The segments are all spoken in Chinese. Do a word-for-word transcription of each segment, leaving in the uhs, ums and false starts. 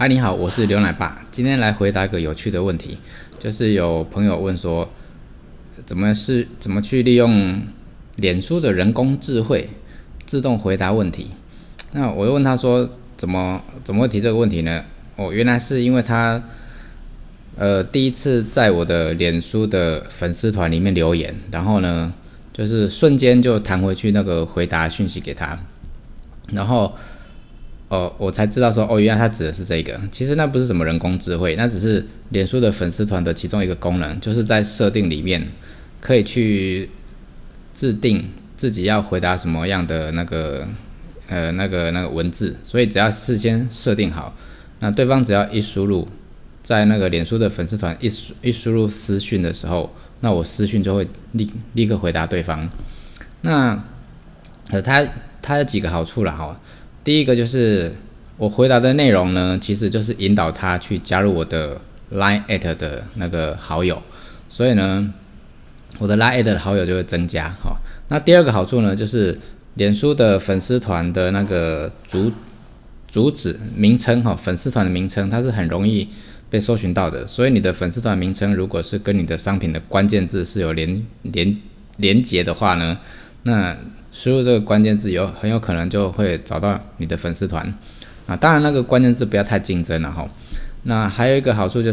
嗨，你好，我是刘奶爸，今天来回答一个有趣的问题，就是有朋友问说，怎么是怎么去利用脸书的人工智慧自动回答问题？那我又问他说，怎么怎么会提这个问题呢？哦，原来是因为他呃第一次在我的脸书的粉丝团里面留言，然后呢，就是瞬间就弹回去那个回答讯息给他，然后。哦，我才知道说，哦，原来它指的是这个。其实那不是什么人工智慧，那只是脸书的粉丝团的其中一个功能，就是在设定里面可以去制定自己要回答什么样的那个呃那个那个文字，所以只要事先设定好，那对方只要一输入在那个脸书的粉丝团一一输入私讯的时候，那我私讯就会立立刻回答对方。那呃，它它有几个好处啦哈。第一个就是我回答的内容呢，其实就是引导他去加入我的 Line at 的那个好友，所以呢，我的 Line at 的好友就会增加哈。那第二个好处呢，就是脸书的粉丝团的那个主主旨名称哈，粉丝团的名称它是很容易被搜寻到的，所以你的粉丝团名称如果是跟你的商品的关键字是有连连连结的话呢，那输入这个关键字有很有可能就会找到你的粉丝团啊，当然那个关键字不要太竞争了哈。那还有一个好处就是，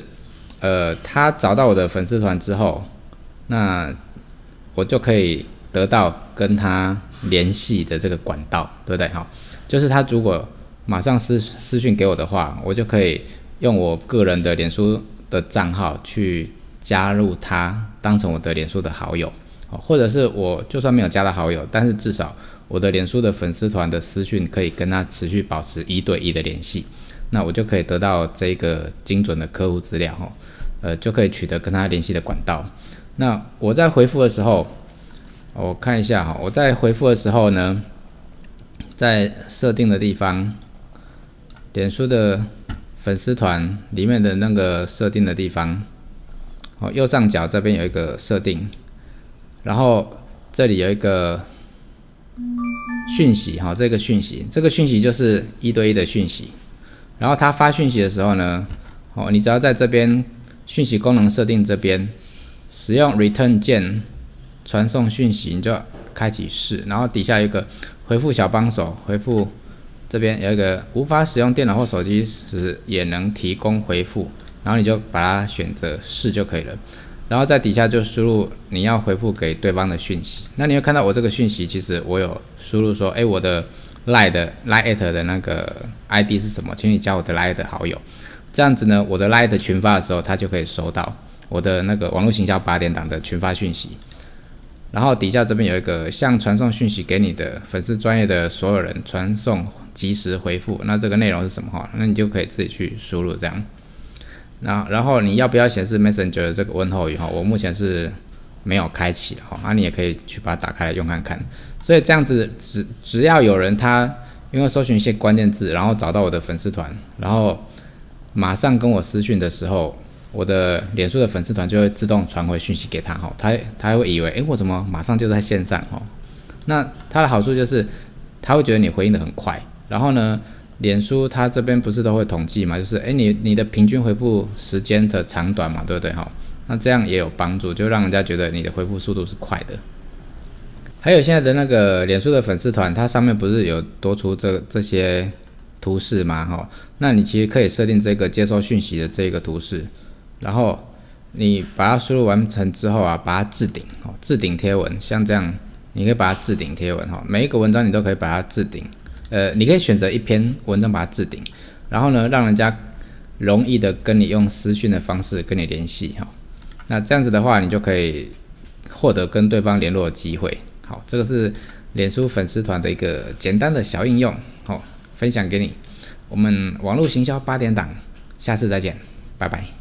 呃，他找到我的粉丝团之后，那我就可以得到跟他联系的这个管道，对不对？哈，就是他如果马上私私讯给我的话，我就可以用我个人的脸书的账号去加入他，当成我的脸书的好友。或者是我就算没有加他好友，但是至少我的脸书的粉丝团的私讯可以跟他持续保持一对一的联系，那我就可以得到这个精准的客户资料，呃，就可以取得跟他联系的管道。那我在回复的时候，我看一下哈，我在回复的时候呢，在设定的地方，脸书的粉丝团里面的那个设定的地方，哦，右上角这边有一个设定。然后这里有一个讯息哈，这个讯息，这个讯息就是一对一的讯息。然后他发讯息的时候呢，哦，你只要在这边讯息功能设定这边使用 return 键传送讯息，你就开启是，然后底下有一个回复小帮手，回复这边有一个无法使用电脑或手机时也能提供回复，然后你就把它选择是就可以了。然后在底下就输入你要回复给对方的讯息，那你会看到我这个讯息，其实我有输入说，哎，我的 Line 的 Line at 的那个 I D 是什么？请你加我的 Line 的好友。这样子呢，我的 Line 群发的时候，他就可以收到我的那个网络行销八点档的群发讯息。然后底下这边有一个向传送讯息给你的粉丝专业的所有人传送即时回复，那这个内容是什么？那你就可以自己去输入这样。那然后你要不要显示 Messenger 的这个问候语哈？我目前是没有开启的哈，那你也可以去把它打开来用看看。所以这样子只只要有人他因为搜寻一些关键字，然后找到我的粉丝团，然后马上跟我私讯的时候，我的脸书的粉丝团就会自动传回讯息给他哈，他他会以为诶我怎么马上就在线上哈？那它的好处就是他会觉得你回应的很快，然后呢？脸书它这边不是都会统计嘛，就是哎你你的平均回复时间的长短嘛，对不对哈？那这样也有帮助，就让人家觉得你的回复速度是快的。还有现在的那个脸书的粉丝团，它上面不是有多出这这些图示吗？哈，那你其实可以设定这个接收讯息的这个图示，然后你把它输入完成之后啊，把它置顶，置顶贴文，像这样，你可以把它置顶贴文哈，每一个文章你都可以把它置顶。呃，你可以选择一篇文章把它置顶，然后呢，让人家容易的跟你用私讯的方式跟你联系哈。那这样子的话，你就可以获得跟对方联络的机会。好，这个是脸书粉丝团的一个简单的小应用，好，分享给你。我们网络行销八点档，下次再见，拜拜。